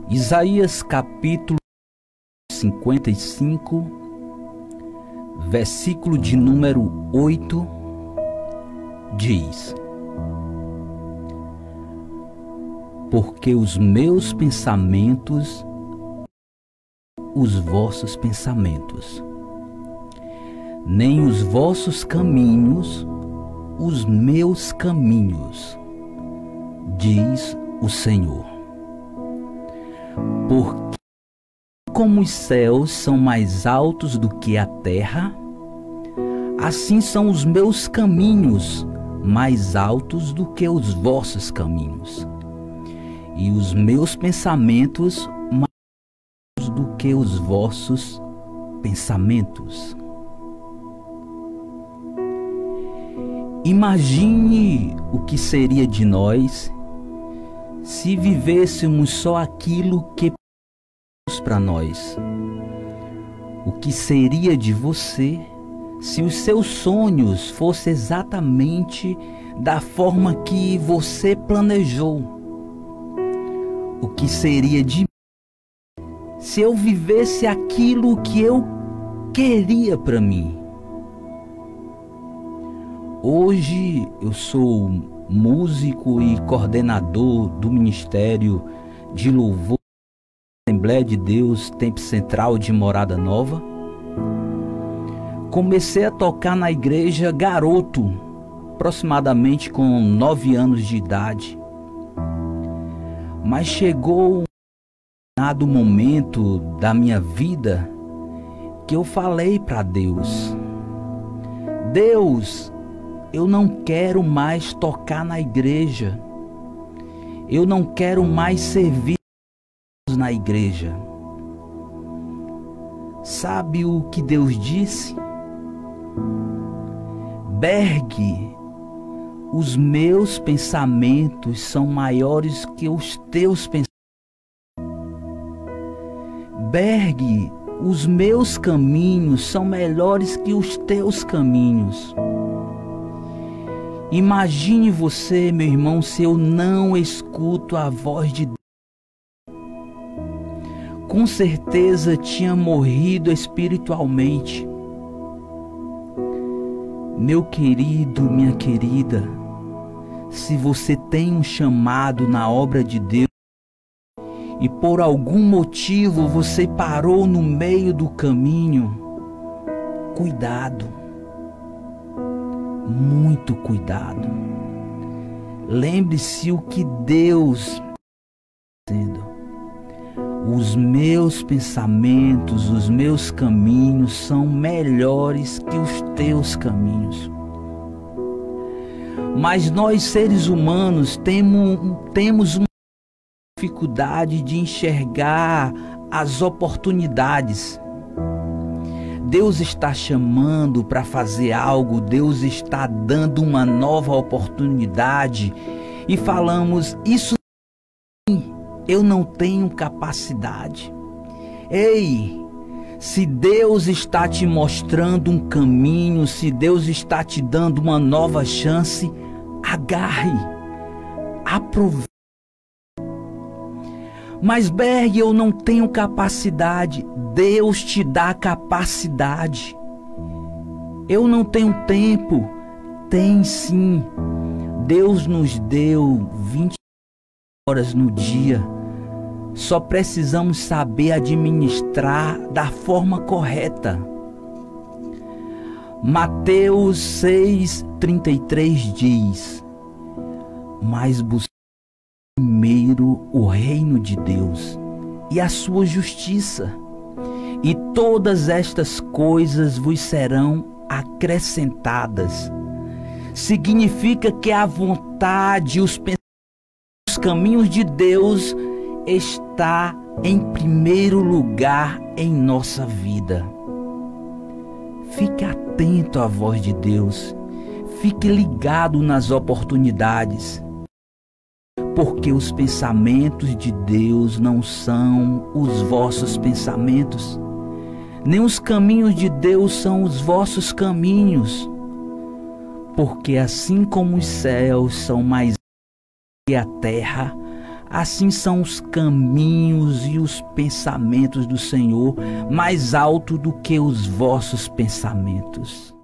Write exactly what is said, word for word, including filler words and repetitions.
Isaías capítulo cinquenta e cinco, versículo de número oito, diz: porque os meus pensamentos, os vossos pensamentos, nem os vossos caminhos, os meus caminhos, diz o Senhor. Porque como os céus são mais altos do que a terra, assim são os meus caminhos mais altos do que os vossos caminhos, e os meus pensamentos mais altos do que os vossos pensamentos. Imagine o que seria de nós se vivêssemos só aquilo que pensamos para nós. O que seria de você se os seus sonhos fossem exatamente da forma que você planejou? O que seria de mim se eu vivesse aquilo que eu queria para mim? Hoje eu sou músico e coordenador do Ministério de Louvor da Assembleia de Deus Tempo Central de Morada Nova. Comecei a tocar na igreja garoto, aproximadamente com nove anos de idade. Mas chegou um determinado momento da minha vida que eu falei para Deus: Deus, eu não quero mais tocar na igreja. Eu não quero mais servir na igreja. Sabe o que Deus disse? Berg, os meus pensamentos são maiores que os teus pensamentos. Berg, os meus caminhos são melhores que os teus caminhos. Imagine você, meu irmão, se eu não escuto a voz de Deus. Com certeza tinha morrido espiritualmente. Meu querido, minha querida, se você tem um chamado na obra de Deus e por algum motivo você parou no meio do caminho, cuidado. Muito cuidado. Lembre-se o que Deus está dizendo. Os meus pensamentos, os meus caminhos são melhores que os teus caminhos. Mas nós, seres humanos, temos, temos uma dificuldade de enxergar as oportunidades. Deus está chamando para fazer algo, Deus está dando uma nova oportunidade e falamos: isso eu não tenho capacidade. Ei, se Deus está te mostrando um caminho, se Deus está te dando uma nova chance, agarre, aproveite. Mas Berg, eu não tenho capacidade. Deus te dá capacidade. Eu não tenho tempo. Tem sim. Deus nos deu vinte horas no dia. Só precisamos saber administrar da forma correta. Mateus seis, trinta e três diz: mas busquai primeiro o reino de Deus e a sua justiça, e todas estas coisas vos serão acrescentadas. Significa que a vontade, os pensamentos, os caminhos de Deus está em primeiro lugar em nossa vida. Fique atento à voz de Deus. Fique ligado nas oportunidades. Porque os pensamentos de Deus não são os vossos pensamentos, nem os caminhos de Deus são os vossos caminhos. Porque assim como os céus são mais altos que a terra, Assim são os caminhos e os pensamentos do Senhor, mais alto do que os vossos pensamentos.